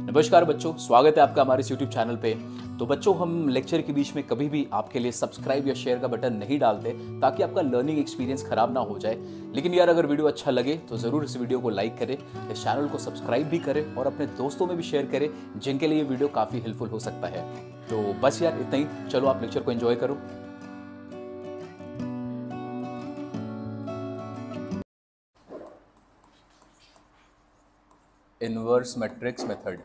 नमस्कार बच्चों, स्वागत है आपका हमारे इस YouTube चैनल पे। तो बच्चों, हम लेक्चर के बीच में कभी भी आपके लिए सब्सक्राइब या शेयर का बटन नहीं डालते ताकि आपका लर्निंग एक्सपीरियंस खराब ना हो जाए। लेकिन यार, अगर वीडियो अच्छा लगे तो ज़रूर इस वीडियो को लाइक करें, इस चैनल को सब्सक्राइब भी करें और अपने दोस्तों में भी शेयर करें जिनके लिए ये वीडियो काफ़ी हेल्पफुल हो सकता है। तो बस यार इतना ही, चलो आप लेक्चर को एंजॉय करो। इनवर्स मैट्रिक्स मेथड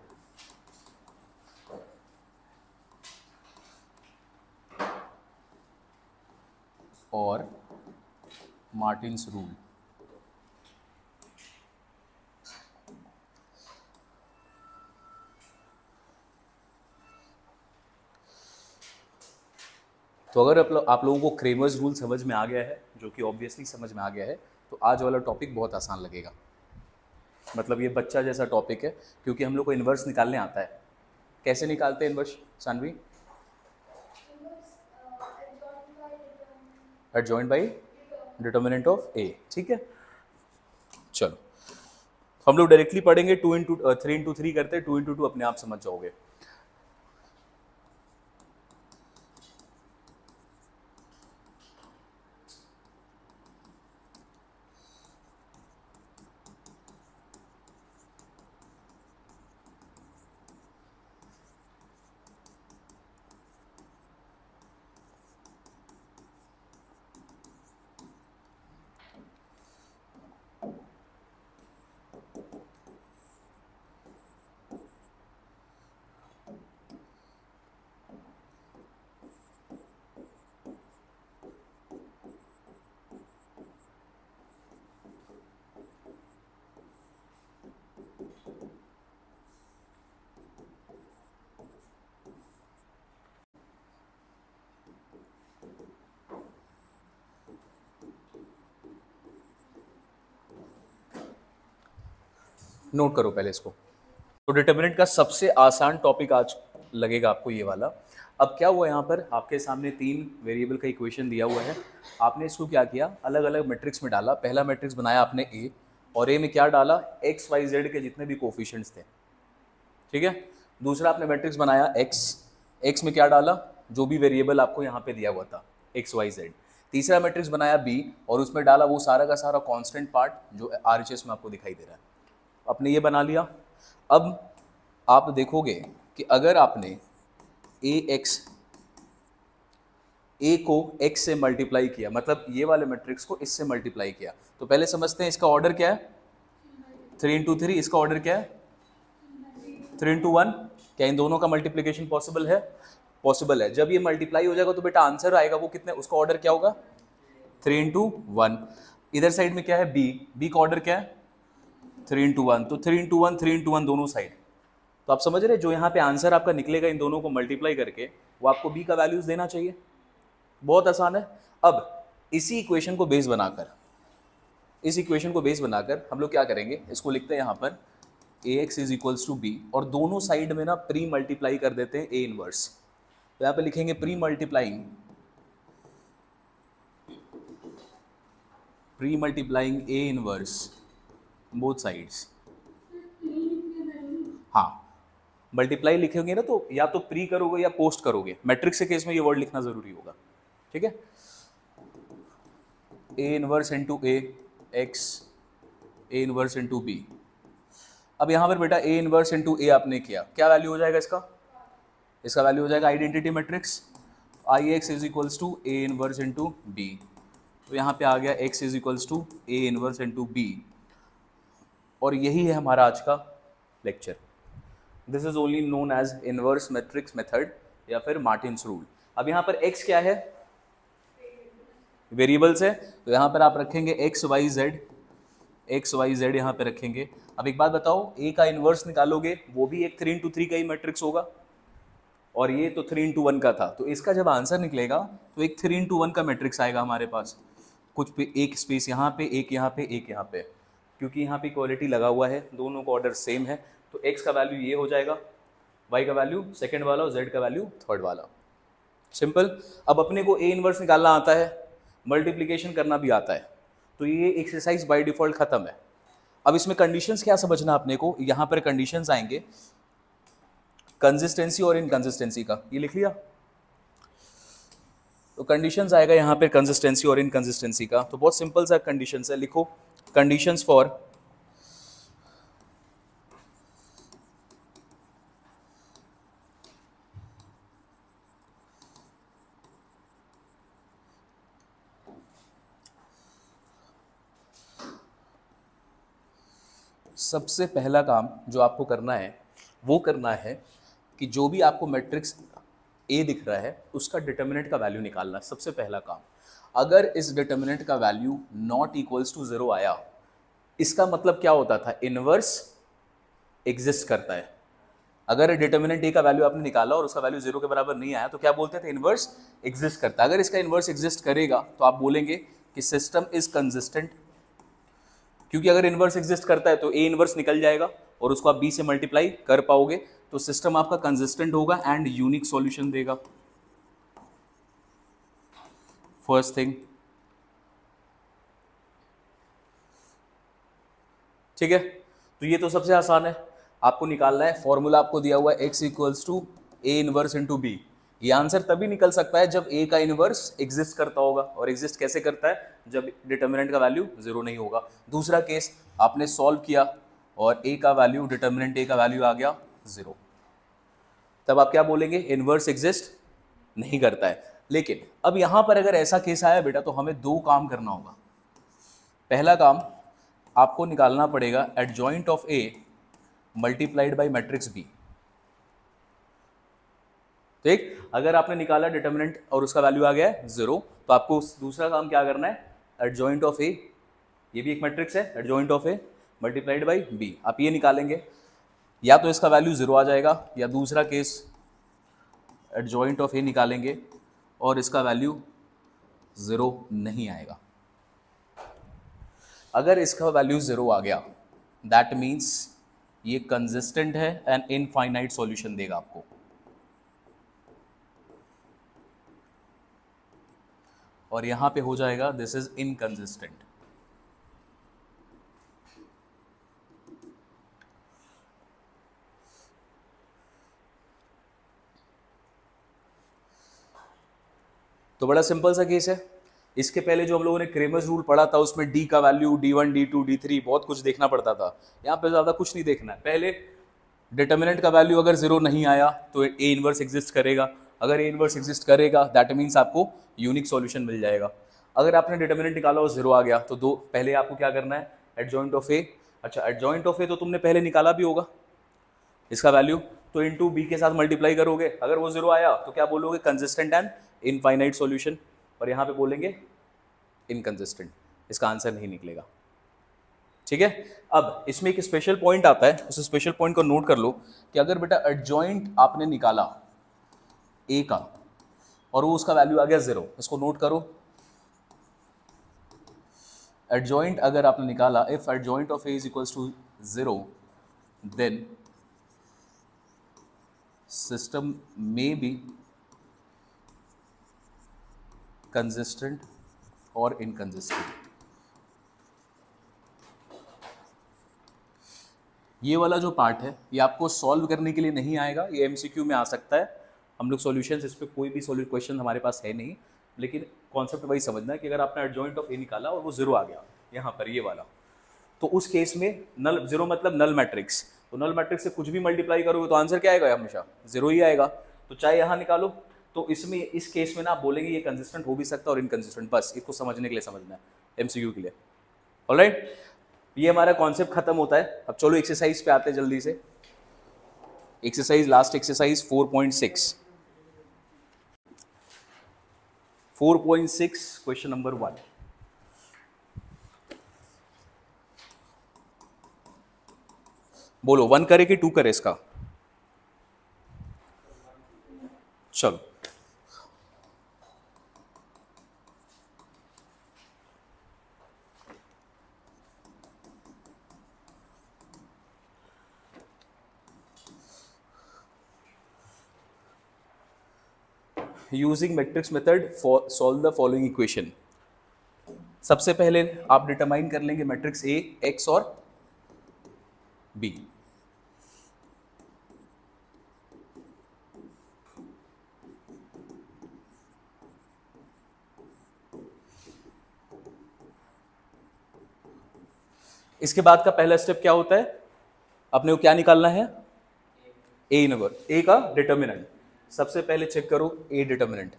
और मार्टिन्स रूल। तो अगर आप लोगों को क्रेमर्स रूल समझ में आ गया है, जो कि ऑब्वियसली समझ में आ गया है, तो आज वाला टॉपिक बहुत आसान लगेगा। मतलब ये बच्चा जैसा टॉपिक है, क्योंकि हम लोग को इन्वर्स निकालने आता है। कैसे निकालते हैं inverse, Saanvi? Adjoint by determinant of A. ठीक है, चलो हम लोग डायरेक्टली पढ़ेंगे। 3 into 3 करते, 2 into 2 अपने आप समझ जाओगे। नोट करो पहले इसको। तो डिटर्मिनेंट का सबसे आसान टॉपिक आज लगेगा आपको ये वाला। अब क्या हुआ, यहाँ पर आपके सामने 3 वेरिएबल का इक्वेशन दिया हुआ है। आपने इसको क्या किया, अलग अलग मैट्रिक्स में डाला। पहला मैट्रिक्स बनाया आपने ए, और ए में क्या डाला, एक्स वाई जेड के जितने भी कोफिशिएंट्स थे। ठीक है। दूसरा आपने मैट्रिक्स बनाया एक्स, एक्स में क्या डाला, जो भी वेरिएबल आपको यहाँ पे दिया हुआ था, एक्स वाई जेड। तीसरा मैट्रिक्स बनाया बी, और उसमें डाला वो सारा का सारा कांस्टेंट पार्ट जो RHS में आपको दिखाई दे रहा है। आपने ये बना लिया। अब आप देखोगे कि अगर आपने ए को x से मल्टीप्लाई किया, मतलब ये वाले मैट्रिक्स को इससे मल्टीप्लाई किया, तो पहले समझते हैं इसका ऑर्डर क्या है। 3 into 3। इसका ऑर्डर क्या है, 3 into 1। क्या इन दोनों का मल्टीप्लीकेशन पॉसिबल है? पॉसिबल है। जब ये मल्टीप्लाई हो जाएगा तो बेटा आंसर आएगा वो कितने, उसका ऑर्डर क्या होगा, 3 into 1। इधर साइड में क्या है, बी का ऑर्डर क्या है, 3 into 1। तो 3 into 1 3 into 1 दोनों साइड। तो आप समझ रहे, जो यहाँ पे आंसर आपका निकलेगा इन दोनों को मल्टीप्लाई करके, वो आपको बी का वैल्यूज देना चाहिए। बहुत आसान है। अब इसी इक्वेशन को बेस बनाकर हम लोग क्या करेंगे, इसको लिखते हैं यहाँ पर ax is equals to B, और दोनों साइड में ना प्री मल्टीप्लाई कर देते हैं ए इनवर्स। तो यहाँ पे लिखेंगे pre multiplying A inverse both sides. हाँ, मल्टीप्लाई लिखेंगे ना, तो या तो प्री करोगे या पोस्ट करोगे। मैट्रिक्स के केस में ये वर्ड लिखना जरूरी होगा। ठीक है, A inverse into A X, A inverse into B. अब यहाँ पर बेटा ए इनवर्स इंटू ए आपने किया, क्या वैल्यू हो जाएगा इसका वैल्यू हो जाएगा identity matrix I X is equals to A inverse into B. तो यहाँ पे आ गया x is equals to A inverse into B. और यही है हमारा आज का lecture. This is only known as inverse matrix method या फिर मार्टिन्स रूल। अब यहाँ पर x क्या है, वेरिएबल्स है, तो यहाँ पर आप रखेंगे एक्स वाई जेड यहाँ पे रखेंगे। अब एक बात बताओ, a का इनवर्स निकालोगे, वो भी एक 3 into 3 का ही मैट्रिक्स होगा, और ये तो 3 into 1 का था। तो इसका जब आंसर निकलेगा तो एक 3 into 1 का मैट्रिक्स आएगा हमारे पास। कुछ पे एक स्पेस यहाँ पे, एक यहाँ पे, एक यहाँ पे, क्योंकि यहाँ पे इक्वालिटी लगा हुआ है, दोनों का ऑर्डर सेम है। तो x का वैल्यू ये हो जाएगा, y का वैल्यू सेकंड वाला और z का वैल्यू थर्ड वाला। सिंपल। अब अपने को a इनवर्स निकालना आता है, मल्टीप्लिकेशन करना भी आता है, तो ये एक्सरसाइज बाय डिफॉल्ट खत्म है। अब इसमें कंडीशंस क्या समझना अपने को, यहाँ पर कंडीशंस आएंगे कंसिस्टेंसी और इनकंसिस्टेंसी का, ये लिख लिया। तो कंडीशंस आएगा यहाँ पे कंसिस्टेंसी और इनकंसिस्टेंसी का, तो बहुत सिंपल सा कंडीशंस है, लिखो कंडीशंस फॉर सबसे पहला काम जो आपको करना है वो करना है कि जो भी आपको मैट्रिक्स ए दिख रहा है उसका डिटर्मिनेंट का वैल्यू निकालना है, सबसे पहला काम। अगर इस डिटर्मिनेंट का वैल्यू नॉट इक्वल्स टू 0 आया, इसका मतलब क्या होता था, इनवर्स एग्जिस्ट करता है। अगर डिटर्मिनेंट ए का वैल्यू आपने निकाला और उसका वैल्यू 0 के बराबर नहीं आया तो क्या बोलते थे, इनवर्स एग्जिस्ट करता है। अगर इसका इनवर्स एग्जिस्ट करेगा तो आप बोलेंगे कि सिस्टम इज कंसिस्टेंट, क्योंकि अगर इनवर्स एग्जिस्ट करता है तो ए इनवर्स निकल जाएगा और उसको आप बी से मल्टीप्लाई कर पाओगे, तो सिस्टम आपका कंसिस्टेंट होगा एंड यूनिक सॉल्यूशन देगा। फर्स्ट थिंग, ठीक है। तो ये तो सबसे आसान है, आपको निकालना है। फॉर्मूला आपको दिया हुआ है x equals to A inverse into B. ये आंसर तभी निकल सकता है जब a का इनवर्स एग्जिस्ट करता होगा, और एग्जिस्ट कैसे करता है, जब डिटर्मिनेंट का वैल्यू 0 नहीं होगा। दूसरा केस आपने सॉल्व किया और a का वैल्यू, डिटर्मिनेंट a का वैल्यू आ गया 0, तब आप क्या बोलेंगे, इनवर्स एग्जिस्ट नहीं करता है। लेकिन अब यहां पर अगर ऐसा केस आया बेटा, तो हमें दो काम करना होगा। पहला काम, आपको निकालना पड़ेगा adjoint of a multiplied by matrix b। ठीक, अगर आपने निकाला डिटर्मिनेंट और उसका वैल्यू आ गया है 0, तो आपको दूसरा काम क्या करना है, एडजॉइंट ऑफ ए, ये भी एक मैट्रिक्स है, adjoint of A multiplied by B, आप ये निकालेंगे। या तो इसका वैल्यू 0 आ जाएगा, या दूसरा केस एडजॉइंट ऑफ ए निकालेंगे और इसका वैल्यू 0 नहीं आएगा। अगर इसका वैल्यू 0 आ गया, दैट मीन्स ये कंसिस्टेंट है एंड इनफाइनाइट सॉल्यूशन देगा आपको। और यहां पे हो जाएगा दिस इज इनकंसिस्टेंट। तो बड़ा सिंपल सा केस है। इसके पहले जो हम लोगों ने क्रेमर्स रूल पढ़ा था उसमें d का वैल्यू d1 d2 d3 बहुत कुछ देखना पड़ता था। यहाँ पे ज़्यादा कुछ नहीं देखना है। पहले डिटर्मिनेंट का वैल्यू अगर 0 नहीं आया तो a इनवर्स एग्जिस्ट करेगा। अगर a इनवर्स एग्जिस्ट करेगा दैट मीन्स आपको यूनिक सॉल्यूशन मिल जाएगा। अगर आपने डिटर्मिनेंट निकाला और 0 आ गया तो दो पहले आपको क्या करना है, एडजॉइंट ऑफ a। अच्छा, एडजॉइंट ऑफ a तो तुमने पहले निकाला भी होगा इसका वैल्यू, तो इनटू b के साथ मल्टीप्लाई करोगे। अगर वो 0 आया तो क्या बोलोगे, कंसिस्टेंट एंड इनफाइनाइट सॉल्यूशन, और यहाँ पे बोलेंगे इनकंसिस्टेंट। इसका आंसर नहीं निकलेगा। ठीक है। अब इसमें एक स्पेशल पॉइंट आता है, उस स्पेशल पॉइंट को नोट कर लो कि अगर बेटा एडजॉइंट आपने निकाला a का और वो उसका वैल्यू आ गया 0, इसको नोट करो। एडजॉइंट अगर आपने निकाला, if adjoint of a is equals to 0 then system may be consistent और इनकंसिस्टेंट। ये वाला जो पार्ट है ये आपको सॉल्व करने के लिए नहीं आएगा, ये एमसीक्यू में आ सकता है। हम लोग सॉल्यूशंस, इस पे कोई भी क्वेश्चन हमारे पास है नहीं, लेकिन कॉन्सेप्ट वही समझना है कि अगर आपने एडजॉइंट ऑफ ए निकाला और वो 0 आ गया यहाँ पर ये वाला, तो उस केस में नल, 0 मतलब नल मैट्रिक्स, तो नल मैट्रिक्स से कुछ भी मल्टीप्लाई करोगे तो आंसर क्या आएगा, हमेशा 0 ही आएगा। तो चाहे यहाँ निकालो, तो इसमें इस केस में ना आप बोलेंगे ये कंसिस्टेंट हो भी सकता है और इनकंसिस्टेंट, बस इसको समझने के लिए समझना है, एमसीक्यू के लिए। ऑलराइट, ये हमारा कॉन्सेप्ट खत्म होता है। अब चलो एक्सरसाइज पे आते हैं जल्दी से। Exercise, last exercise 4.6 question number 1। बोलो 1 करे कि 2 करे इसका, चलो। Using matrix method solve the following equation. सबसे पहले आप डिटरमाइन कर लेंगे मैट्रिक्स ए, एक्स और बी। इसके बाद का पहला स्टेप क्या होता है, अपने को क्या निकालना है, ए इनवर्स, ए का डिटर्मिनेंट। सबसे पहले चेक करो ए डिटर्मिनेंट,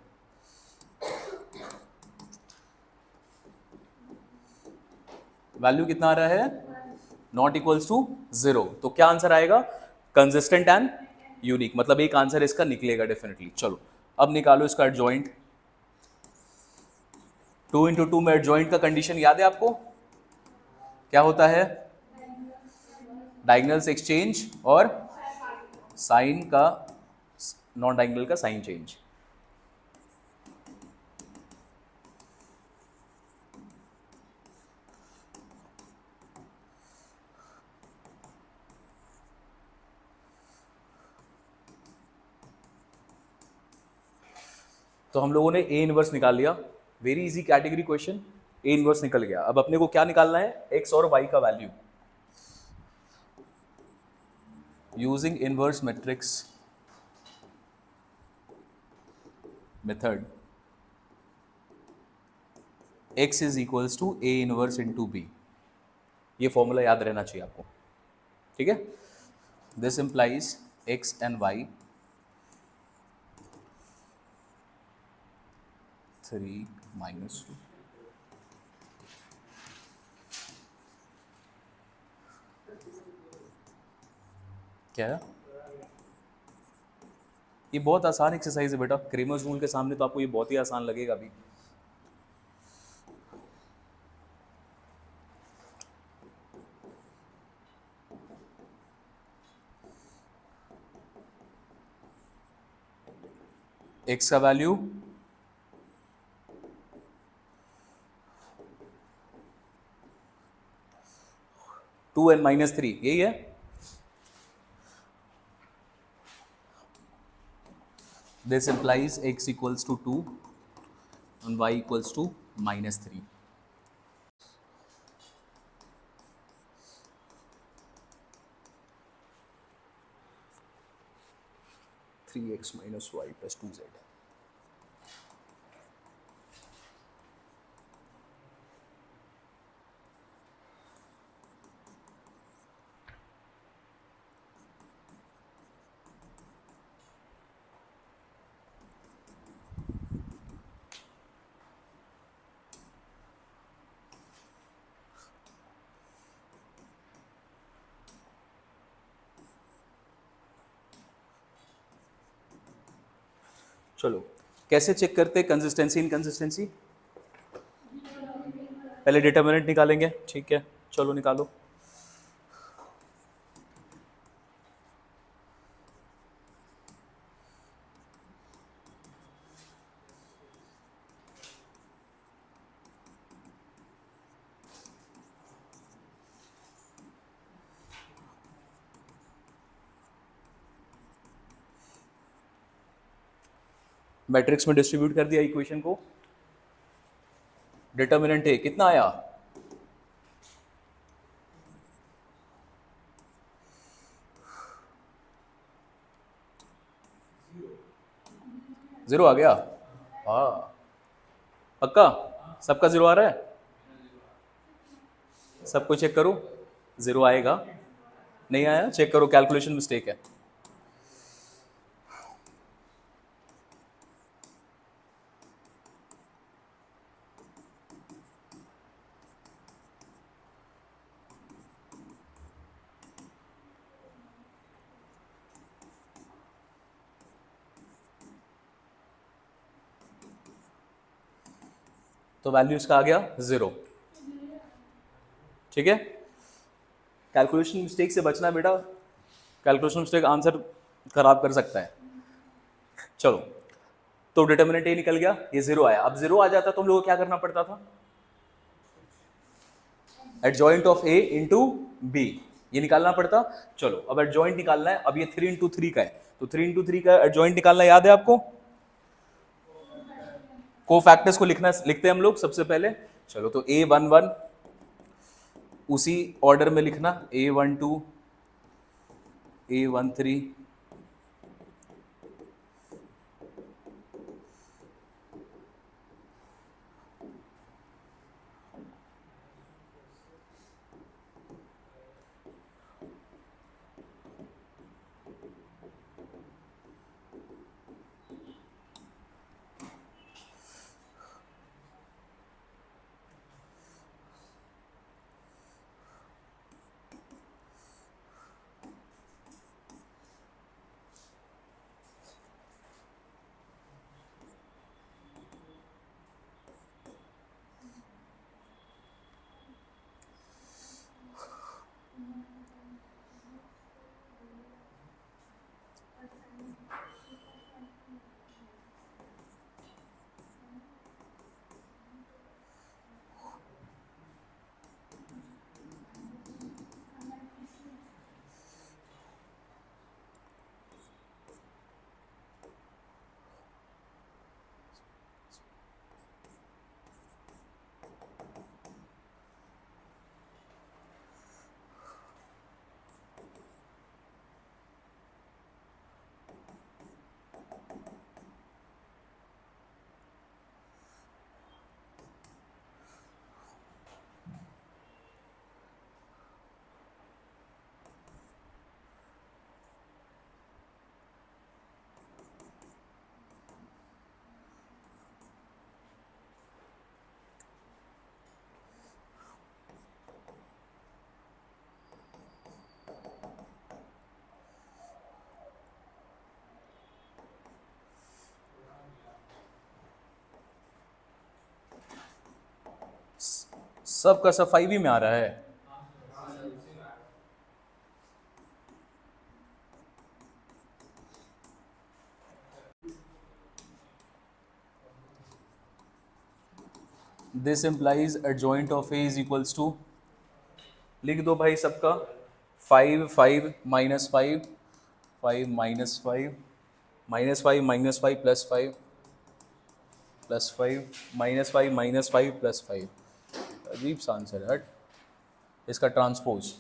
वैल्यू कितना आ रहा है, नॉट इक्वल्स टू 0। तो क्या आंसर आएगा, कंसिस्टेंट एंड यूनिक, मतलब एक आंसर इसका निकलेगा डेफिनेटली। चलो अब निकालो इसका एडजॉइंट। 2 इंटू 2 में एडजॉइंट का कंडीशन याद है आपको, क्या होता है, डायगोनल्स एक्सचेंज और साइन का, नॉन डायगोनल का साइन चेंज। तो हम लोगों ने ए इनवर्स निकाल लिया, very easy category question, A inverse निकल गया। अब अपने को क्या निकालना है, एक्स और वाई का value using inverse matrix method. x is equals to A inverse into B, ये फॉर्मूला याद रहना चाहिए आपको, ठीक है। This implies x and y 3 minus 2, क्या है ये, बहुत आसान एक्सरसाइज है बेटा, क्रेमर्स रूल के सामने तो आपको ये बहुत ही आसान लगेगा अभी। x का वैल्यू 2 and -3, यही है। This implies x equals to 2 and y equals to -3. Three x minus y plus 2z. चलो कैसे चेक करते हैं कंसिस्टेंसी इनकंसिस्टेंसी, पहले डिटर्मिनेंट निकालेंगे, ठीक है, चलो निकालो। मैट्रिक्स में डिस्ट्रीब्यूट कर दिया इक्वेशन को, डिटर्मिनेंट है कितना आया, जीरो आ गया, हाँ पक्का, सबका जीरो आ रहा है, सबको चेक करो, जीरो आएगा, नहीं आया चेक करो, कैलकुलेशन मिस्टेक है। तो वैल्यू इसका आ गया 0, ठीक है। कैलकुलेशन मिस्टेक से बचना बेटा, कैलकुलेशन मिस्टेक आंसर खराब कर सकता है। चलो तो डिटर्मिनेंट ए निकल गया, ये 0 आया। अब 0 आ जाता तो हम लोगों को क्या करना पड़ता था, adjoint of A into B, ये निकालना पड़ता। चलो अब एडजॉइंट निकालना है, अब ये 3 इंटू 3 का है, तो 3 इंटू 3 का एडजॉइंट निकालना याद है आपको, कोफैक्टर्स को लिखते हैं हम लोग सबसे पहले। चलो तो A11 उसी ऑर्डर में लिखना, A12 A13 सबका सब 5 ही में आ रहा है। This implies adjoint of A is equals to, लिख दो भाई सबका 5 5 minus 5 5 minus 5 minus 5 minus 5 plus 5 plus 5 minus 5 plus 5। अजीब सा आंसर है, हट। इसका ट्रांसपोज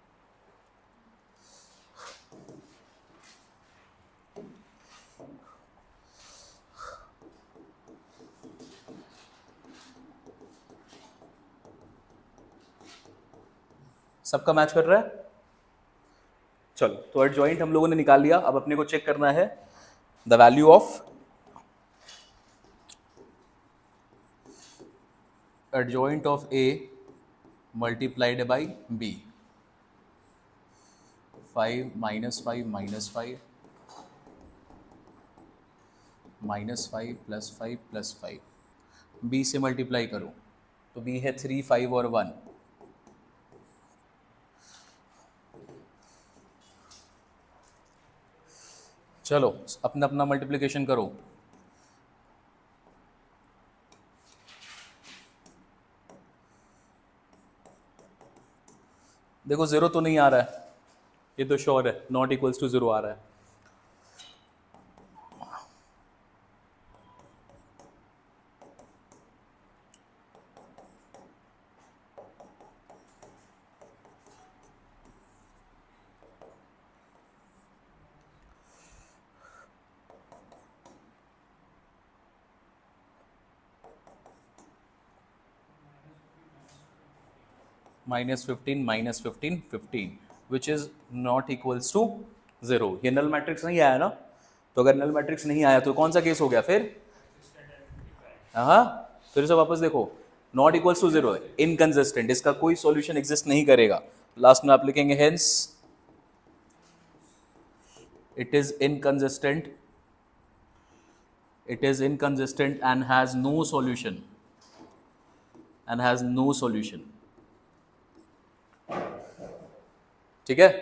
सबका मैच कर रहा है। चलो, तो एडजॉइंट हम लोगों ने निकाल लिया। अब अपने को चेक करना है the value of adjoint of A multiplied by B. 5 minus 5 minus 5 minus 5 plus 5 plus 5, B से मल्टीप्लाई करो तो बी है 3 5 और 1। चलो अपना अपना मल्टीप्लिकेशन करो। देखो 0 तो नहीं आ रहा है, ये तो श्योर है, नॉट इक्वल्स टू 0 आ रहा है। Minus 15 15 which is not equals to 0। ये नल मैट्रिक्स नहीं आया ना, तो अगर नल मैट्रिक्स नहीं आया तो कौन सा केस हो गया फिर? हाँ, फिर से वापस देखो, नॉट इक्वल्स टू 0 है, इनकंसिस्टेंट, इसका कोई सॉल्यूशन एग्जिस्ट नहीं करेगा। लास्ट में आप लिखेंगे hence it is inconsistent, it is inconsistent and has no solution, ठीक है।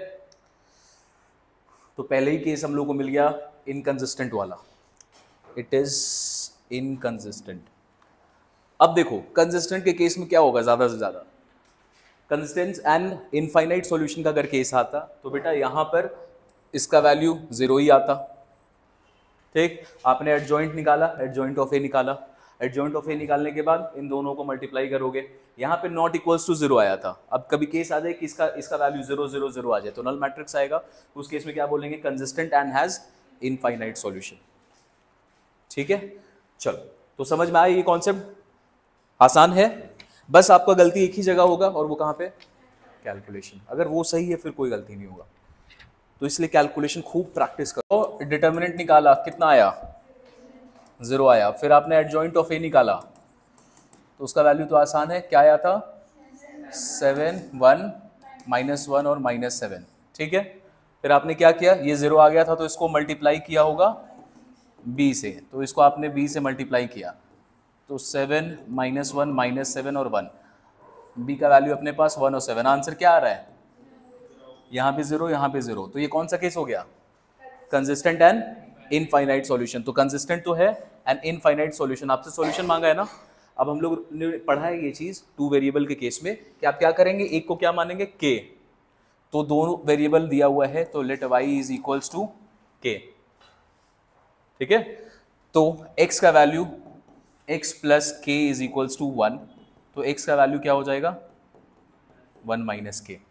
तो पहले ही केस हम लोग को मिल गया इनकंसिस्टेंट वाला, इट इज इनकंसिस्टेंट। अब देखो कंसिस्टेंट के केस में क्या होगा, ज्यादा से ज्यादा कंसिस्टेंस एंड इनफाइनाइट सॉल्यूशन का अगर केस आता तो बेटा यहां पर इसका वैल्यू 0 ही आता। ठीक, आपने एडजॉइंट निकाला, एडजॉइंट ऑफ ए निकाला, एडजॉइंट ऑफ ए निकालने के बाद इन दोनों को मल्टीप्लाई करोगे, यहाँ पे नॉट इक्वल्स टू 0 आया था। अब कभी केस आ जाए कि इसका वैल्यू 0 0 0 आ जाए तो नल मैट्रिक्स आएगा, उस केस में क्या बोलेंगे? Consistent and has infinite solution. ठीक है, चलो तो समझ में आया ये कॉन्सेप्ट, आसान है। बस आपका गलती एक ही जगह होगा और वो कहाँ पे? कैलकुलेशन। अगर वो सही है फिर कोई गलती नहीं होगा, तो इसलिए कैलकुलेशन खूब प्रैक्टिस करो। डिटर्मिनेंट निकाला, कितना आया? 0 आया। फिर आपने एडजॉइंट ऑफ ए निकाला तो उसका वैल्यू तो आसान है, क्या आया था? 7 1 -1 और -7। ठीक है, फिर आपने क्या किया, ये 0 आ गया था तो इसको मल्टीप्लाई किया होगा b से, तो इसको आपने b से मल्टीप्लाई किया तो 7 -1 -7 और 1, b का वैल्यू अपने पास 1 और 7। आंसर क्या आ रहा है? यहाँ पे 0, यहाँ पे 0, तो ये कौन सा केस हो गया? Consistent and infinite solution. तो कंसिस्टेंट तो है एंड इनफाइनाइट सॉल्यूशन। आपसे सॉल्यूशन मांगा है ना, अब हम लोग ने पढ़ा है ये चीज 2 वेरिएबल के केस में कि आप क्या करेंगे, एक को क्या मानेंगे? k। तो दोनों वेरिएबल दिया हुआ है तो let y is equals to k। ठीक है, तो x का value x plus k is equals to 1, तो x का वैल्यू क्या हो जाएगा? 1 माइनस k।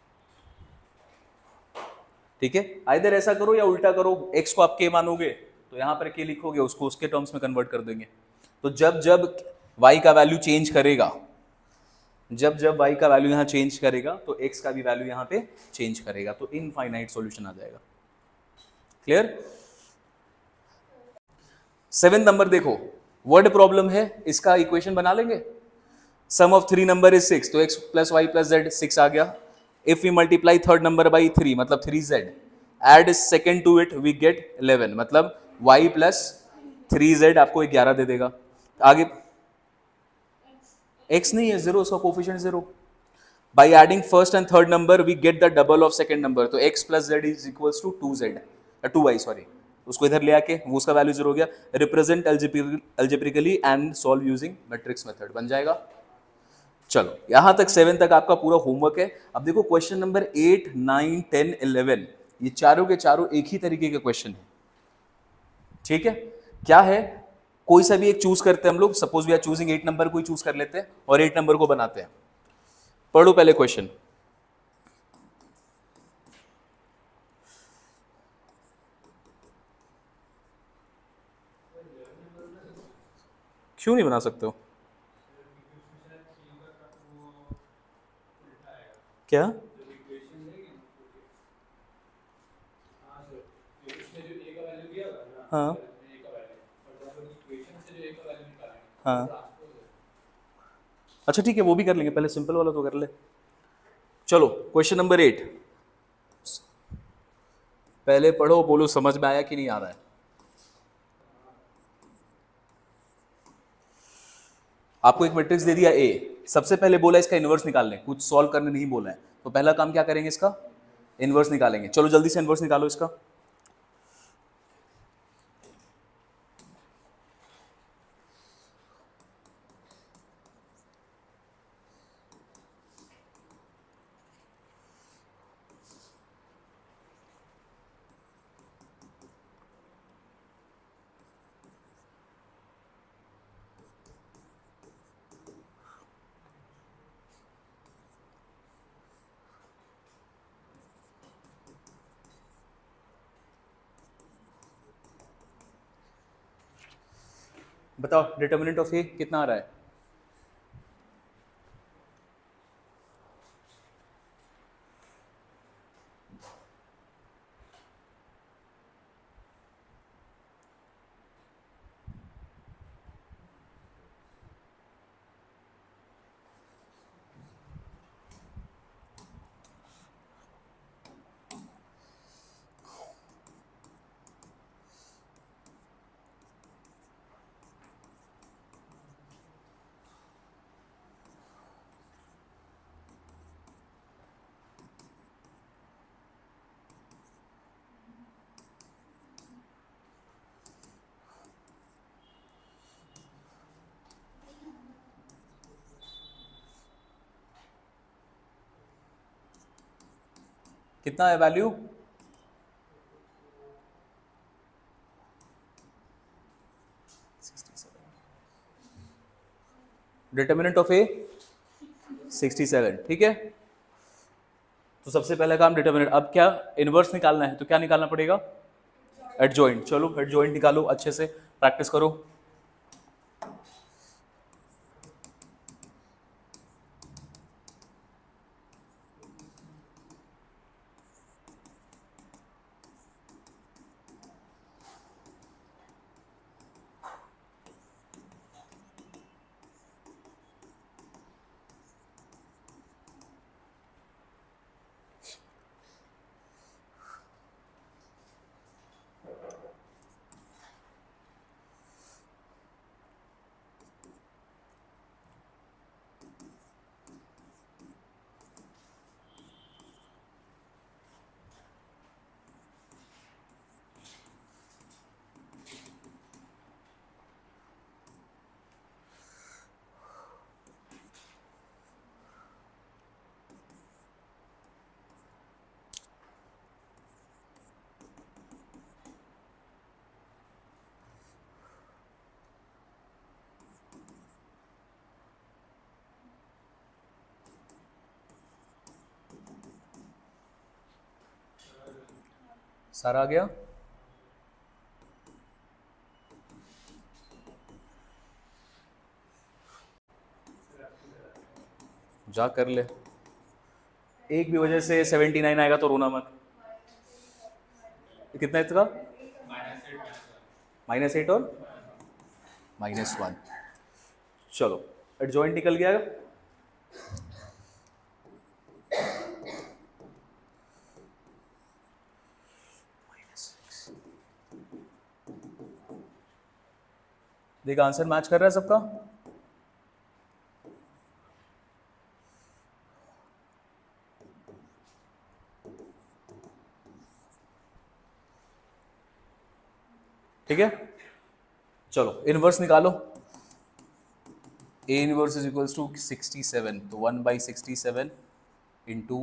ठीक है, आइदर ऐसा करो या उल्टा करो, x को आप k मानोगे तो यहां पर k लिखोगे, उसको उसके टर्म्स में कन्वर्ट कर देंगे। तो जब जब y का वैल्यू चेंज करेगा, जब जब y का वैल्यू यहां चेंज करेगा तो x का भी वैल्यू यहां पे चेंज करेगा, तो इनफाइनाइट सॉल्यूशन आ जाएगा। क्लियर? 7 नंबर देखो, वर्ड प्रॉब्लम है, इसका इक्वेशन बना लेंगे। सम ऑफ 3 नंबर इज 6, तो x plus Y plus Z 6 आ गया। If we multiply third number by 3 मतलब 3z, add second to it we get 11 मतलब y plus 3z आपको 11 दे देगा। आगे x नहीं है, जीरो, उसका coefficient zero. By adding first and third number we get the double of second number, तो x plus Z is equals to 2z, 2y sorry, उसको इधर ले आके वो उसका वैल्यू जीरो हो गया। Represent algebraically and solve using matrix method, बन जाएगा। चलो यहां तक 7 तक आपका पूरा होमवर्क है। अब देखो क्वेश्चन नंबर 8, 9, 10, 11, ये चारों के चारों एक ही तरीके के क्वेश्चन है, ठीक है। क्या है, कोई सा भी एक चूज करते हैं हम लोग, suppose we are choosing 8 number को ही चूज कर लेते हैं और 8 नंबर को बनाते हैं। पढ़ो पहले क्वेश्चन। क्यों नहीं बना सकते हो? क्या? हाँ हाँ, अच्छा ठीक है, वो भी कर लेंगे, पहले सिंपल वाला तो कर ले। चलो क्वेश्चन नंबर 8, पहले पढ़ो, बोलो समझ में आया कि नहीं आ रहा है। आपको एक मैट्रिक्स दे दिया ए, सबसे पहले बोला इसका इनवर्स निकालने, कुछ सॉल्व करने नहीं बोला है, तो पहला काम क्या करेंगे, इसका इनवर्स निकालेंगे। चलो जल्दी से इनवर्स निकालो इसका। बताओ डिटर्मिनेंट ऑफ ए कितना आ रहा है? कितना है वैल्यू? डिटर्मिनेंट ऑफ ए 67, ठीक है। तो सबसे पहला काम डिटर्मिनेंट, अब क्या इनवर्स निकालना है, तो क्या निकालना पड़ेगा, एडजॉइंट। चलो एडजॉइंट निकालो, अच्छे से प्रैक्टिस करो। सारा आ गया? जा कर ले, एक भी वजह से 79 आएगा तो रोना मत। कितना इसका? -8 और -1। चलो एडजॉइंट निकल गया। देखा आंसर मैच कर रहा है सबका। ठीक है, चलो इनवर्स निकालो। A inverse is equals to 67, तो 1/67 इंटू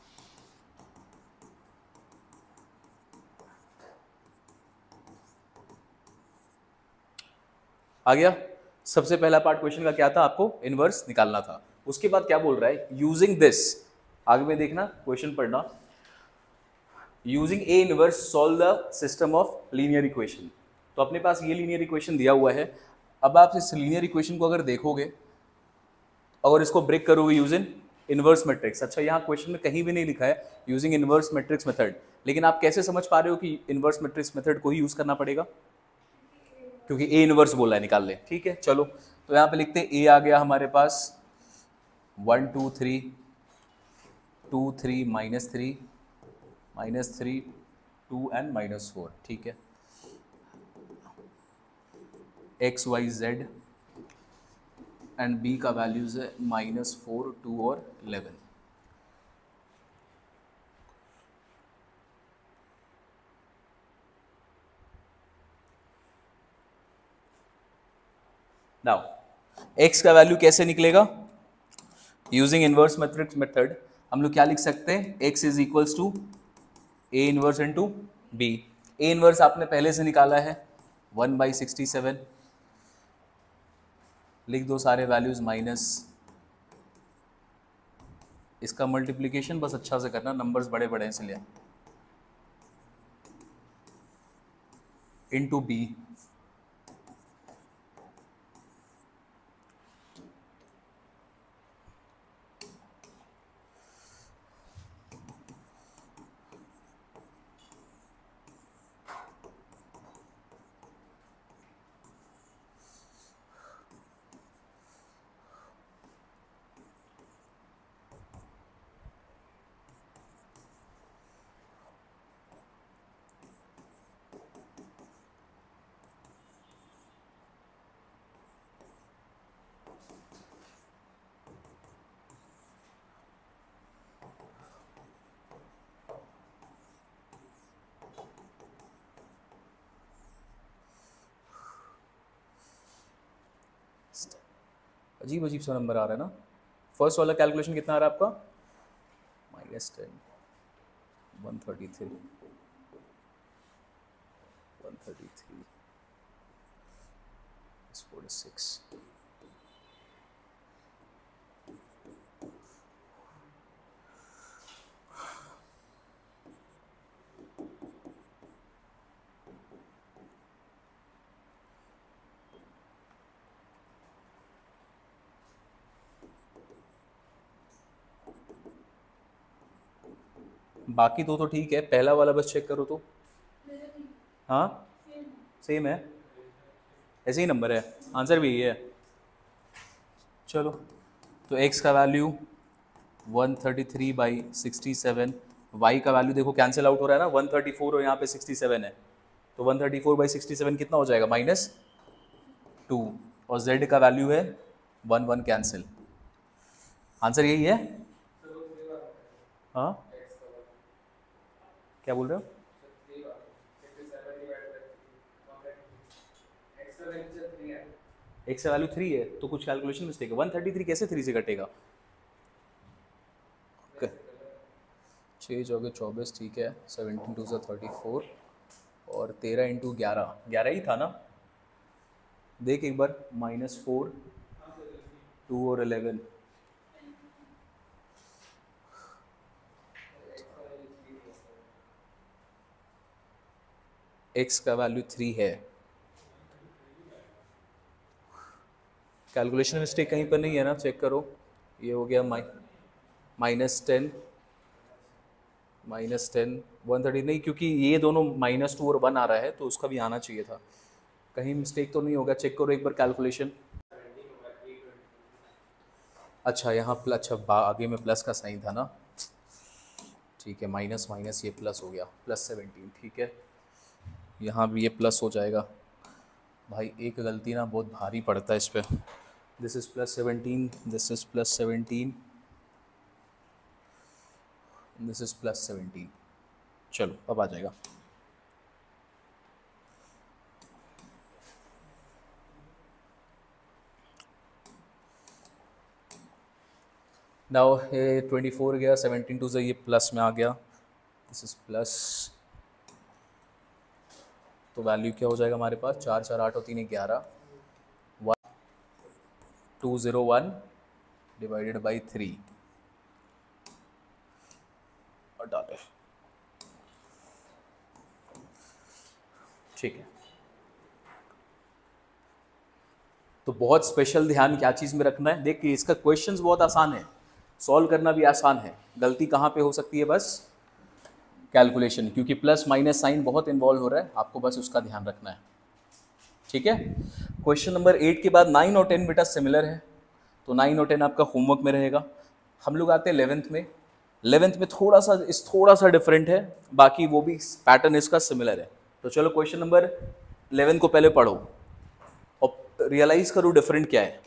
आ गया। सबसे पहला पार्ट क्वेश्चन का क्या था, आपको इनवर्स निकालना था। उसके बाद क्या बोल रहा है, यूजिंग दिस, आगे में देखना क्वेश्चन पढ़ना, using A inverse solve the system of linear equation. तो अपने पास ये लीनियर इक्वेशन दिया हुआ है। अब आप इस लीनियर इक्वेशन को अगर देखोगे और इसको ब्रेक करोगे यूजिंग इनवर्स मैट्रिक्स, अच्छा यहाँ क्वेश्चन में कहीं भी नहीं लिखा है यूजिंग इनवर्स मैट्रिक्स मेथड, लेकिन आप कैसे समझ पा रहे हो कि इनवर्स मैट्रिक्स मेथड को ही यूज करना पड़ेगा, क्योंकि ए इनवर्स बोला है निकाल ले। ठीक है, चलो तो यहाँ पे लिखते हैं ए आ गया हमारे पास 1 2 3 2 3 -3 2 एंड -4। ठीक है, X Y Z and B का वैल्यूज है -4 2 और 11। नाउ x का वैल्यू कैसे निकलेगा, यूजिंग इनवर्स मैट्रिक्स मेथड हम लोग क्या लिख सकते हैं, x is equals to A inverse into B. A inverse आपने पहले से निकाला है 1/67, लिख दो सारे वैल्यूज माइनस, इसका मल्टीप्लिकेशन बस अच्छा से करना, नंबर्स बड़े बड़े हैं इसलिए, इंटू बी। अजीब अजीब सा नंबर आ रहा है ना। फर्स्ट वाला कैलकुलेशन कितना आ रहा है आपका, -10 133 46। बाकी दो तो ठीक है, पहला वाला बस चेक करो तो। हाँ सेम है, ऐसे ही नंबर है, आंसर भी यही है। चलो तो x का वैल्यू 133/67, y का वैल्यू देखो कैंसिल आउट हो रहा है ना, 134 और यहाँ पे 67 है, तो 134/67 कितना हो जाएगा, -2, और z का वैल्यू है 1 1 कैंसिल, आंसर यही है। हाँ क्या बोल रहे हो, x का वैल्यू 3 है तो कुछ कैलकुलेशन मिस्टेक है, 133 कैसे 3 से कटेगा, 6 चौके 24, ठीक है, 17 2 34 और 13 इंटू 11 ही था ना, देख एक बार, -4 2 और 11, x का वैल्यू 3 है, कैलकुलेशन मिस्टेक कहीं पर नहीं है ना, चेक करो, ये हो गया -10 130 नहीं, क्योंकि ये दोनों -2 और 1 आ रहा है तो उसका भी आना चाहिए था, कहीं मिस्टेक तो नहीं होगा, चेक करो एक बार कैलकुलेशन। अच्छा यहाँ अच्छा आगे में प्लस का साइन था ना, ठीक है, माइनस माइनस ये प्लस हो गया, +17, ठीक है, यहाँ भी ये प्लस हो जाएगा। भाई एक गलती ना बहुत भारी पड़ता है इस पर, this is +17, this is +17, this is +17, चलो अब आ जाएगा। नाउ ये 24 गया, 17 टू से ये प्लस में आ गया, दिस इज प्लस, तो वैल्यू क्या हो जाएगा हमारे पास, 4 4 8 और 3 11, 201 डिवाइडेड बाई 3 और डाले, ठीक है। तो बहुत स्पेशल ध्यान क्या चीज़ में रखना है, देखिए इसका क्वेश्चंस बहुत आसान है, सॉल्व करना भी आसान है, गलती कहाँ पे हो सकती है, बस कैलकुलेशन, क्योंकि प्लस माइनस साइन बहुत इन्वॉल्व हो रहा है, आपको बस उसका ध्यान रखना है, ठीक है। क्वेश्चन नंबर 8 के बाद 9 और 10 बेटा सिमिलर है, तो 9 और 10 आपका होमवर्क में रहेगा। हम लोग आते हैं 11th में, 11th में थोड़ा सा डिफरेंट है, बाकी वो भी पैटर्न इसका सिमिलर है। तो चलो क्वेश्चन नंबर 11 को पहले पढ़ो और रियलाइज करो डिफरेंट क्या है।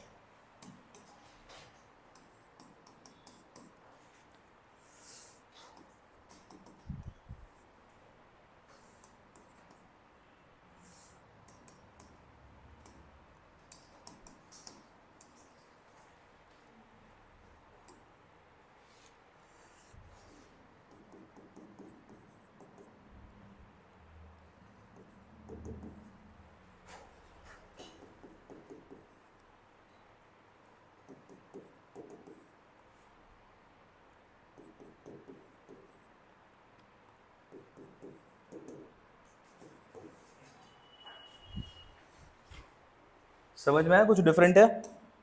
समझ में आया कुछ डिफरेंट है?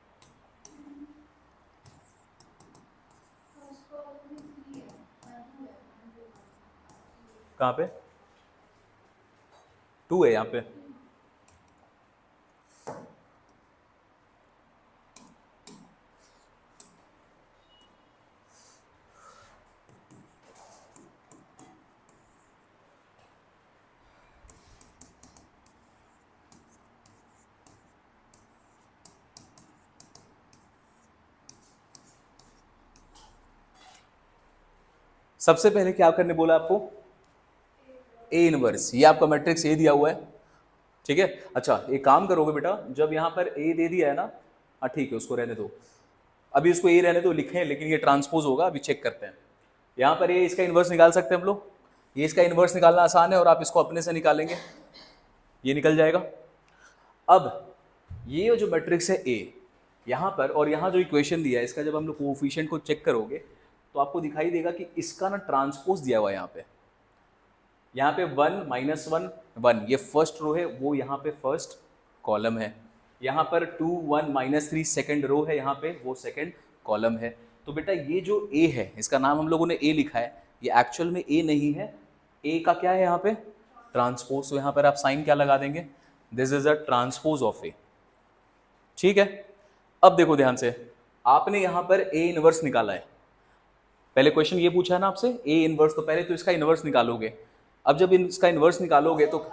कहाँ पे 2 है यहाँ पे, सबसे पहले क्या करने बोला आपको, ए इनवर्स, ये आपका मैट्रिक्स ए दिया हुआ है, ठीक है। अच्छा एक काम करोगे बेटा, जब यहाँ पर ए दे दिया है ना, हाँ ठीक है उसको रहने दो, अभी उसको ए रहने दो लिखे, लेकिन ये ट्रांसपोज होगा, अभी चेक करते हैं। यहाँ पर ये इसका इन्वर्स निकाल सकते हैं हम लोग, ये इसका इन्वर्स निकालना आसान है और आप इसको अपने से निकालेंगे, ये निकल जाएगा। अब ये जो मैट्रिक्स है ए यहाँ पर, और यहाँ जो इक्वेशन दिया है इसका जब हम लोग कोएफिशिएंट को चेक करोगे तो आपको दिखाई देगा कि इसका ना ट्रांसपोज दिया हुआ है यहाँ पे 1 -1 1, ये फर्स्ट रो है, वो यहाँ पे फर्स्ट कॉलम है, यहाँ पर 2 1 -3 सेकंड रो है, यहाँ पे वो सेकंड कॉलम है। तो बेटा ये जो ए है, इसका नाम हम लोगों ने ए लिखा है, ये एक्चुअल में ए नहीं है, ए का क्या है यहाँ पे ट्रांसपोज, तो यहाँ पर आप साइन क्या लगा देंगे, this is a transpose of A, ठीक है। अब देखो ध्यान से, आपने यहाँ पर ए इनवर्स निकाला है, पहले क्वेश्चन ये पूछा है ना आपसे ए इनवर्स, तो पहले तो इसका इनवर्स निकालोगे, अब जब इसका इनवर्स निकालोगे तो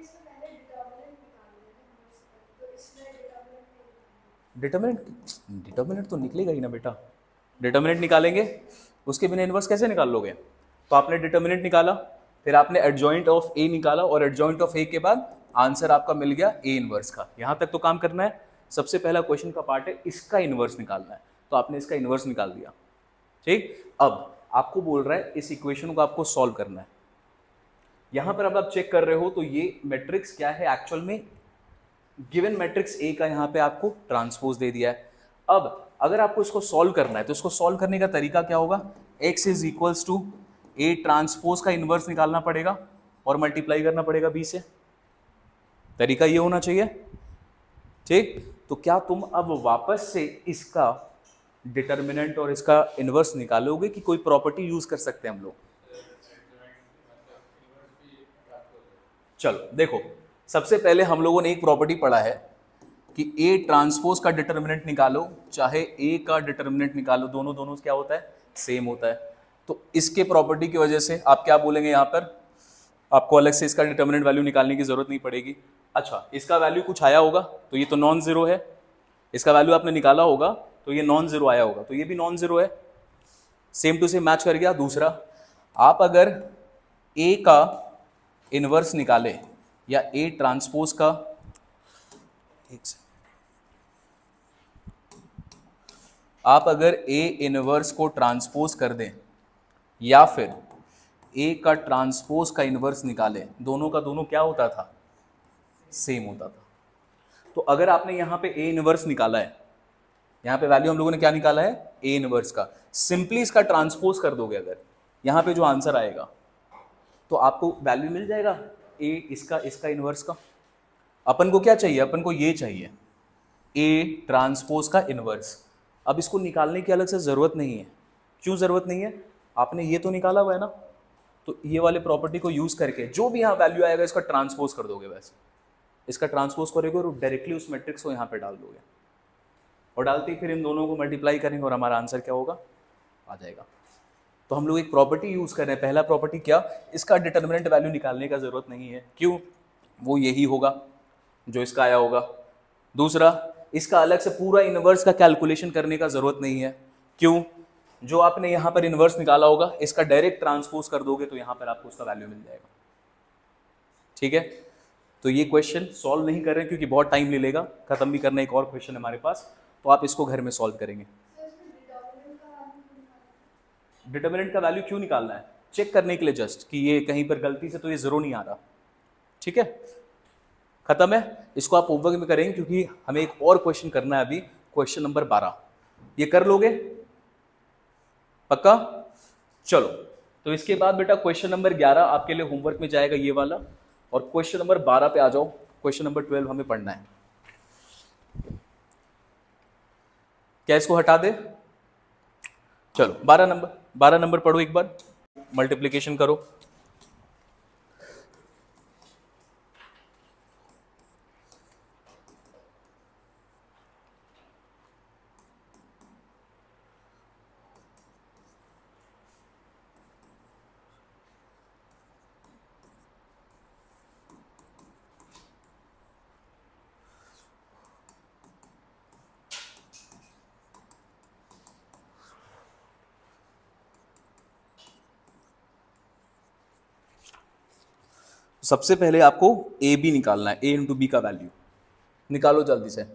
डिटर्मिनेंट तो निकलेगा ही ना बेटा, डिटर्मिनेंट निकालेंगे, उसके बिना इनवर्स कैसे निकाल लोगे। तो आपने डिटर्मिनेंट निकाला, फिर आपने एडजॉइंट ऑफ ए निकाला, और एडजॉइंट ऑफ ए के बाद आंसर आपका मिल गया ए इनवर्स का। यहाँ तक तो काम करना है, सबसे पहला क्वेश्चन का पार्ट है इसका इनवर्स निकालना है, तो आपने इसका इनवर्स निकाल दिया, ठीक। अब आपको बोल रहा है इस इक्वेशन को आपको सॉल्व करना है। यहां पर अब आप चेक कर रहे हो तो ये मैट्रिक्स क्या है, एक्चुअल में गिवन मैट्रिक्स ए का यहाँ पे आपको ट्रांसपोज दे दिया है। अब अगर आपको इसको सॉल्व करना है तो इसको सॉल्व करने का तरीका क्या होगा, x is equals to A transpose का इनवर्स निकालना पड़ेगा और मल्टीप्लाई करना पड़ेगा b से, तरीका ये होना चाहिए, ठीक। तो क्या तुम अब वापस से इसका डिटर्मिनेंट और इसका इनवर्स निकालोगे कि कोई प्रॉपर्टी यूज कर सकते हैं हम लोग। चलो देखो, सबसे पहले हम लोगों ने एक प्रॉपर्टी पढ़ा है कि ए ट्रांसपोज का डिटर्मिनेंट निकालो चाहे ए का डिटर्मिनेंट निकालो, दोनों दोनों क्या होता है, सेम होता है। तो इसके प्रॉपर्टी की वजह से आप क्या बोलेंगे, यहाँ पर आपको अलग से इसका डिटर्मिनेंट वैल्यू निकालने की जरूरत नहीं पड़ेगी। अच्छा इसका वैल्यू कुछ आया होगा तो ये तो नॉन जीरो है, इसका वैल्यू आपने निकाला होगा तो ये नॉन जीरो आया होगा, तो ये भी नॉन जीरो है, सेम टू सेम मैच कर गया। दूसरा, आप अगर ए का इनवर्स निकाले या ए ट्रांसपोज का, एक आप अगर ए इनवर्स को ट्रांसपोज कर दें या फिर ए का ट्रांसपोज का इनवर्स निकालें, दोनों का दोनों क्या होता था, सेम होता था। तो अगर आपने यहाँ पे ए इनवर्स निकाला है, यहाँ पे वैल्यू हम लोगों ने क्या निकाला है, ए इनवर्स का, सिंपली इसका ट्रांसपोज कर दोगे अगर, यहाँ पे जो आंसर आएगा तो आपको वैल्यू मिल जाएगा ए इसका इनवर्स का। अपन को क्या चाहिए, अपन को ये चाहिए ए ट्रांसपोज का इनवर्स। अब इसको निकालने की अलग से ज़रूरत नहीं है। क्यों ज़रूरत नहीं है, आपने ये तो निकाला हुआ है ना, तो ये वाले प्रॉपर्टी को यूज़ करके जो भी यहाँ वैल्यू आएगा इसका ट्रांसपोज कर दोगे, बस इसका ट्रांसपोज करोगे और डायरेक्टली उस मैट्रिक्स को यहाँ पे डाल दोगे, और डालते ही फिर इन दोनों को मल्टीप्लाई करेंगे और हमारा आंसर क्या होगा, आ जाएगा। तो हम लोग एक प्रॉपर्टी यूज़ कर रहे हैं। पहला प्रॉपर्टी क्या, इसका डिटर्मिनेंट वैल्यू निकालने का ज़रूरत नहीं है। क्यों, वो यही होगा जो इसका आया होगा। दूसरा, इसका अलग से पूरा इनवर्स का कैलकुलेशन करने का ज़रूरत नहीं है। क्यों, जो आपने यहाँ पर इनवर्स निकाला होगा इसका डायरेक्ट ट्रांसपोज कर दोगे तो यहाँ पर आपको उसका वैल्यू मिल जाएगा। ठीक है, तो ये क्वेश्चन सॉल्व नहीं कर रहे हैं क्योंकि बहुत टाइम ले लेगा, खत्म भी करना। एक और क्वेश्चन हमारे पास, तो आप इसको घर में सॉल्व करेंगे। डिटर्मिनेंट का वैल्यू क्यों निकालना है, चेक करने के लिए जस्ट कि ये कहीं पर गलती से तो ये जीरो नहीं आ रहा। ठीक है, खत्म है। इसको आप होमवर्क में करेंगे क्योंकि हमें एक और क्वेश्चन करना है अभी, क्वेश्चन नंबर 12। ये कर लोगे पक्का? चलो, तो इसके बाद बेटा क्वेश्चन नंबर 11 आपके लिए होमवर्क में जाएगा ये वाला, और क्वेश्चन नंबर 12 पे आ जाओ। क्वेश्चन नंबर 12 हमें पढ़ना है। क्या इसको हटा दे? चलो 12 नंबर पढ़ो एक बार, मल्टीप्लिकेशन करो। सबसे पहले आपको ए बी निकालना है, ए इंटू बी का वैल्यू निकालो जल्दी से।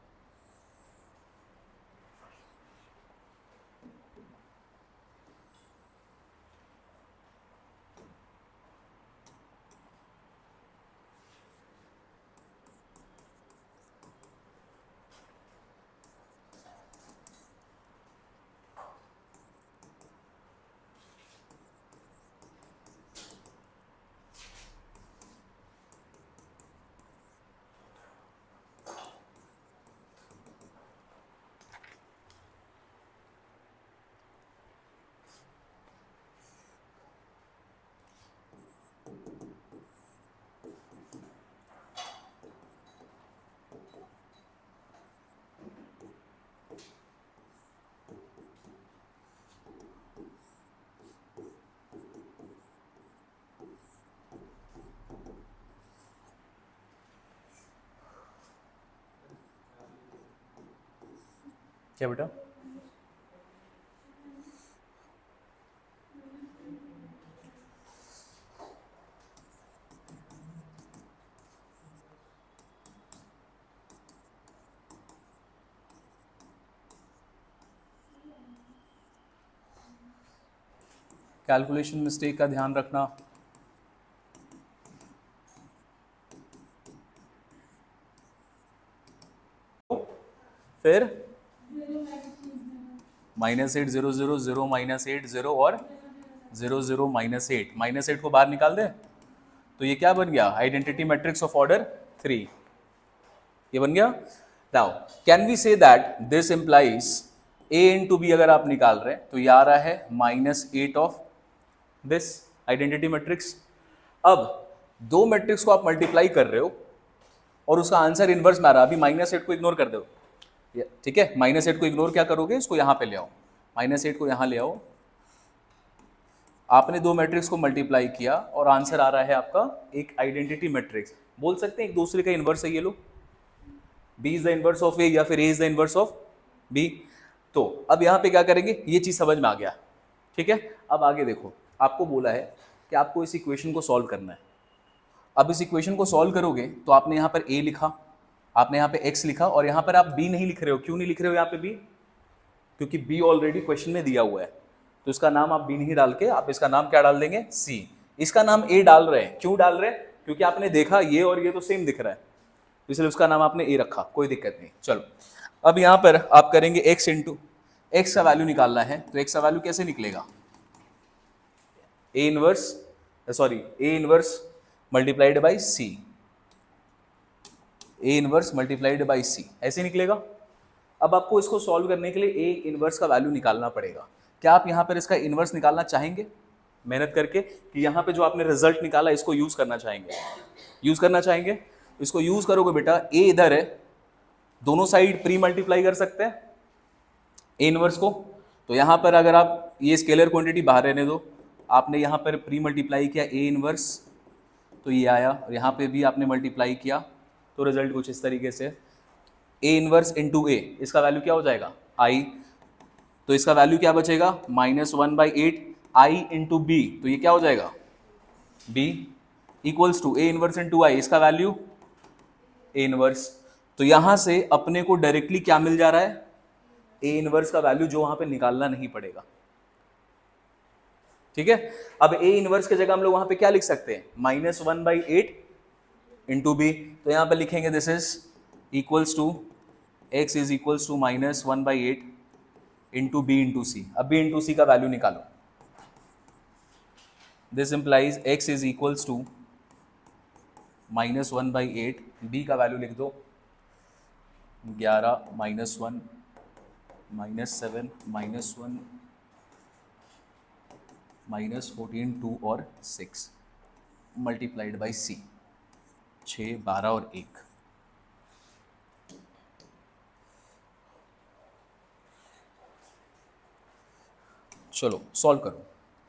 क्या बेटा? कैलकुलेशन मिस्टेक का ध्यान रखना। फिर -8 0 0 0 -8 0 और 0 0 -8, -8 को बाहर निकाल दे तो ये क्या बन गया, आइडेंटिटी मैट्रिक्स ऑफ ऑर्डर 3। ये बन गया। Now can we say that this implies a into B, अगर आप निकाल रहे हैं तो ये आ रहा है -8 ऑफ दिस आइडेंटिटी मैट्रिक्स। अब दो मैट्रिक्स को आप मल्टीप्लाई कर रहे हो और उसका आंसर इनवर्स में आ रहा है। अभी -8 को इग्नोर कर दो, ठीक है, -8 को इग्नोर क्या करोगे, इसको यहाँ पे ले आओ, -8 को यहाँ ले आओ। आपने दो मैट्रिक्स को मल्टीप्लाई किया और आंसर आ रहा है आपका एक आइडेंटिटी मैट्रिक्स। बोल सकते हैं एक दूसरे का इनवर्स है ये लोग, B is the inverse of A या फिर A is the inverse of B। तो अब यहाँ पे क्या करेंगे, ये चीज समझ में आ गया। ठीक है, अब आगे देखो, आपको बोला है कि आपको इस इक्वेशन को सॉल्व करना है। अब इस इक्वेशन को सॉल्व करोगे तो आपने यहाँ पर A लिखा, आपने यहाँ पे x लिखा और यहाँ पर आप b नहीं लिख रहे हो। क्यों नहीं लिख रहे हो यहाँ पे b? क्योंकि बी ऑलरेडी क्वेश्चन में दिया हुआ है, तो इसका नाम आप बी नहीं डाल के आप इसका नाम क्या डाल देंगे, सी। इसका नाम ए डाल रहे हैं, क्यों डाल रहे हैं, क्योंकि आपने देखा ये और ये तो सेम दिख रहा है, इसलिए उसका नाम आपने ए रखा, कोई दिक्कत नहीं। चलो अब यहाँ पर आप करेंगे x इंटू एक्स का वैल्यू निकालना है, तो x का वैल्यू कैसे निकलेगा, A inverse multiplied by C, A inverse multiplied by C, ऐसे निकलेगा। अब आपको इसको सॉल्व करने के लिए ए इनवर्स का वैल्यू निकालना पड़ेगा। क्या आप यहाँ पर इसका इनवर्स निकालना चाहेंगे मेहनत करके, कि यहाँ पे जो आपने रिजल्ट निकाला इसको यूज करना चाहेंगे, यूज करना चाहेंगे, इसको यूज करोगे बेटा, ए इधर है, दोनों साइड प्री मल्टीप्लाई कर सकते हैं ए इनवर्स को, तो यहाँ पर अगर आप ये स्केलर क्वांटिटी बाहर रहने दो, आपने यहाँ पर प्री मल्टीप्लाई किया ए इनवर्स, तो ये आया, और यहाँ पे भी आपने मल्टीप्लाई किया, तो रिजल्ट कुछ इस तरीके से, ए इनवर्स इंटू ए, इसका वैल्यू क्या हो जाएगा, आई, तो इसका वैल्यू क्या बचेगा, -1/8 आई इंटू बी, तो ये क्या हो जाएगा, B equals to A inverse into I, इसका वैल्यू ए इनवर्स। तो यहां से अपने को डायरेक्टली क्या मिल जा रहा है, ए इनवर्स का वैल्यू, जो वहां पे निकालना नहीं पड़ेगा। ठीक है, अब ए इनवर्स की जगह हम लोग वहां पे क्या लिख सकते हैं, -1/8 इंटू बी, तो यहां पे लिखेंगे this is equals to X is equals to -1/8 into B into C. अब बी इंटू सी का वैल्यू निकालो, this implies x is equals to -1/8, b का वैल्यू लिख दो 11 -1 -7 -1 -14 2 और 6 मल्टीप्लाइड बाई c, 6 12 और 1। चलो सॉल्व करो।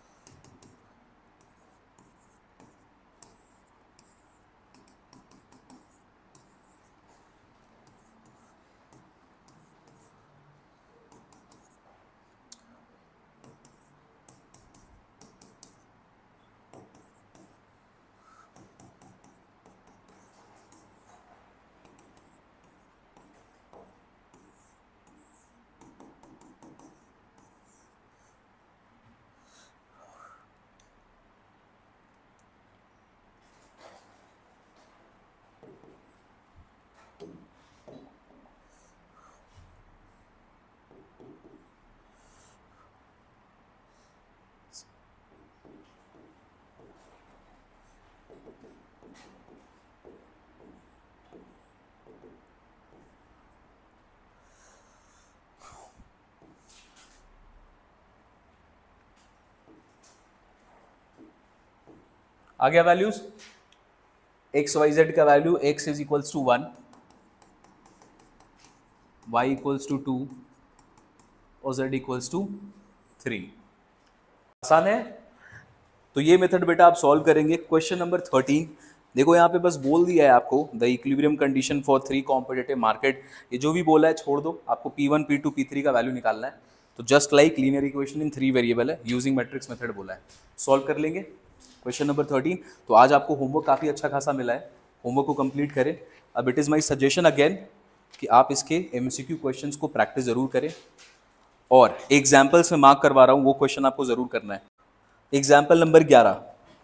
आ गया वैल्यूज, एक्स वाई जेड का value, X is equals to 1, Y equals to 2 और जेड इक्वल्स टू 3। आसान है। तो ये मेथड बेटा आप सॉल्व करेंगे। क्वेश्चन नंबर 13 देखो, यहाँ पे बस बोल दिया है आपको the equilibrium condition for 3 competitive market. ये जो भी बोला है छोड़ दो, आपको P1 P2 P3 का वैल्यू निकालना है। तो just like linear equation in 3 variable है, यूजिंग मैट्रिक्स मेथड बोला है। सॉल्व कर लेंगे क्वेश्चन नंबर 13। तो आज आपको होमवर्क काफ़ी अच्छा खासा मिला है, होमवर्क को कंप्लीट करें। अब it is my suggestion again कि आप इसके MCQ क्वेश्चंस को प्रैक्टिस ज़रूर करें, और एग्जाम्पल्स में मार्क करवा रहा हूँ, वो क्वेश्चन आपको ज़रूर करना है। एग्जाम्पल नंबर 11,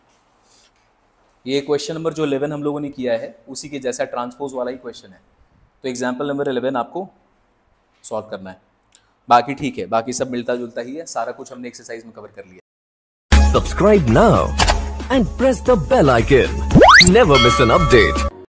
ये क्वेश्चन नंबर जो 11 हम लोगों ने किया है उसी के जैसा ट्रांसपोज वाला ही क्वेश्चन है। तो एग्जाम्पल नंबर 11 आपको सॉल्व करना है। बाकी ठीक है, बाकी सब मिलता जुलता ही है, सारा कुछ हमने एक्सरसाइज में कवर कर लिया। Subscribe now and press the bell icon. Never miss an update.